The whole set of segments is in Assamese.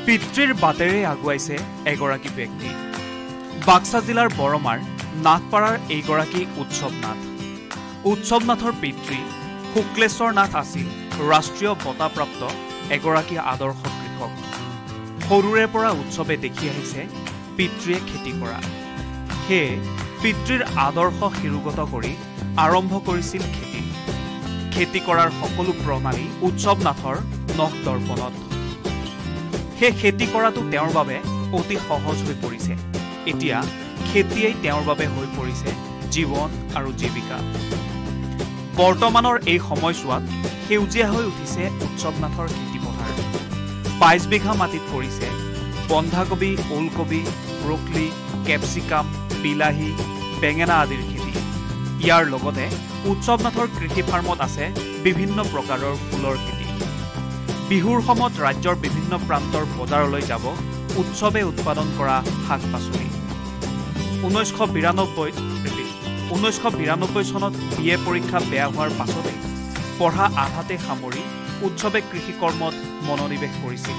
পিতৃৰ বাটেৰে আগুৱাইছে এগৰাকী ব্যক্তি বাক্সা জিলাৰ বৰমাৰ নাথপাৰাৰ এইগৰাকী উৎসৱনাথৰ পিতৃ শুক্লেশ্বৰ নাথ আছিল ৰাষ্ট্ৰীয় বঁটাপ্ৰাপ্ত এগৰাকী আদৰ্শ কৃষক সৰুৰে পৰা উৎসৱে দেখি আহিছে পিতৃয়ে খেতি কৰা সেয়ে পিতৃৰ আদৰ্শ শিৰোগত কৰি আৰম্ভ কৰিছিল খেতি কৰাৰ সকলো প্ৰণালী উৎসৱনাথৰ নখ দৰ্পণত সেই খেতি কৰাটো তেওঁৰ বাবে অতি সহজ হৈ পৰিছে এতিয়া খেতিয়েই তেওঁৰ বাবে হৈ পৰিছে জীৱন আৰু জীৱিকা বৰ্তমানৰ এই সময়ছোৱাত সেউজীয়া হৈ উঠিছে উৎসৱনাথৰ খেতিপথাৰ 22 বিঘা মাটিত কৰিছে বন্ধাকবি ওলকবি ব্ৰকলি কেপচিকাম বিলাহী বেঙেনা আদিৰ খেতি ইয়াৰ লগতে উৎসৱনাথৰ কৃষি ফাৰ্মত আছে বিভিন্ন প্ৰকাৰৰ ফুলৰ খেতি বিহুৰ সময়ত ৰাজ্যৰ বিভিন্ন প্ৰান্তৰ বজাৰলৈ যাব উৎসৱে উৎপাদন কৰা শাক-পাচলি 1992 চনত বিএ পৰীক্ষা বেয়া হোৱাৰ পাছতে পঢ়া আধাতে সামৰি উৎসৱে কৃষি কৰ্মত মনোনিৱেশ কৰিছিল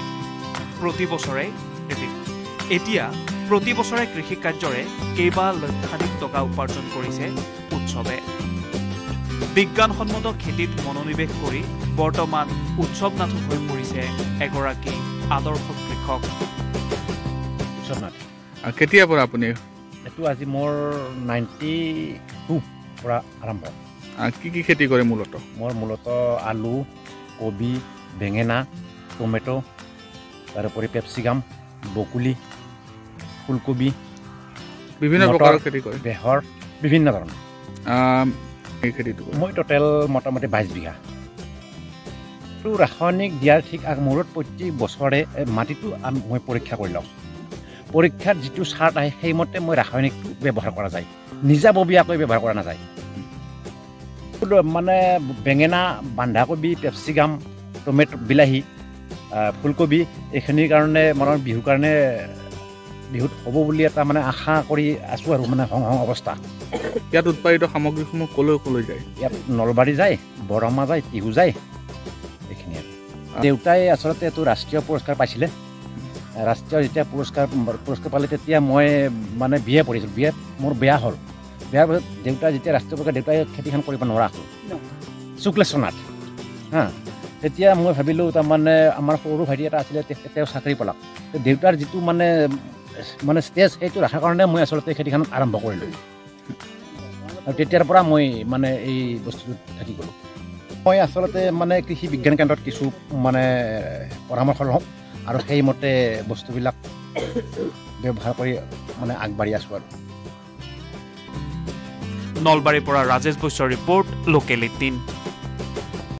এতিয়া প্ৰতি বছৰে কৃষি কাৰ্যৰে কেইবা লক্ষাধিক টকা উপাৰ্জন কৰিছে উৎসৱে বিজ্ঞানসন্মত খেতিত মনোনিৱেশ কৰি বৰ্তমান উৎসৱনাথ হৈ পৰিছে এগৰাকী আদৰ্শ কৃষক উৎসৱনাথ কেতিয়াৰ পৰা আপুনি এইটো আজি মোৰ 92 পৰা আৰম্ভ কি খেতি কৰে মূলতঃ মোৰ আলু কবি বেঙেনা টমেটো তাৰোপৰি পেপচিকাম বকুলি ফুলকবি বিভিন্ন প্ৰকাৰৰ খেতি কৰে বেহৰ বিভিন্ন ধৰণৰ এই খেতিটো মই টোটেল মোটামুটি 22 বিঘা তো ৰাসায়নিক দিয়াৰ ঠিক আগমূৰত প্ৰতি বছৰে মাটিটো মই পৰীক্ষা কৰি লওঁ পৰীক্ষাত যিটো সাৰ আহে সেইমতে মই ৰাসায়নিকটো ব্যৱহাৰ কৰা যায় নিজাববীয়াকৈ ব্যৱহাৰ কৰা নাযায় মানে বেঙেনা বন্ধাকবি পেপচিকাম টমেটো বিলাহী ফুলকবি এইখিনিৰ কাৰণে মানে বিহুত হ'ব বুলি এটা মানে আশা কৰি আছোঁ আৰু মানে হং অৱস্থা ইয়াত উৎপাদিত সামগ্ৰীসমূহ কলৈ যায় ইয়াত নলবাৰী যায় বৰমা যায় টিহু যায় এইখিনি দেউতাই আচলতে এইটো ৰাষ্ট্ৰীয় পুৰস্কাৰ পাইছিলে ৰাষ্ট্ৰীয় যেতিয়া পুৰস্কাৰ পালে তেতিয়া মই মানে বিয়ে পঢ়িছিলোঁ বিয়ে মোৰ বেয়া হ'ল বেয়াৰ পিছত দেউতাই যেতিয়া ৰাষ্ট্ৰীয় পুৰস্কাৰ দেউতাই খেতিখন কৰিব নোৱাৰা হ'ল শুক্লেশ্বৰ নাথ তেতিয়া মই ভাবিলোঁ তাৰমানে আমাৰ সৰু ভাইটি এটা আছিলে তেওঁ চাকৰি পালাক দেউতাৰ যিটো মানে ষ্টেজ সেইটো ৰখাৰ কাৰণে মই আচলতে খেতিখন আৰম্ভ কৰিলোঁ আৰু তেতিয়াৰ পৰা মই মানে এই বস্তুটোত থাকি গ'লোঁ মই আচলতে মানে কৃষি বিজ্ঞান কেন্দ্ৰত কিছু মানে পৰামৰ্শ লওঁ আৰু সেইমতে বস্তুবিলাক ব্যৱহাৰ কৰি মানে আগবাঢ়ি আছোঁ আৰু নলবাৰীৰ পৰা ৰাজেশ বৈশ্যৰ ৰিপৰ্ট লোকেল 18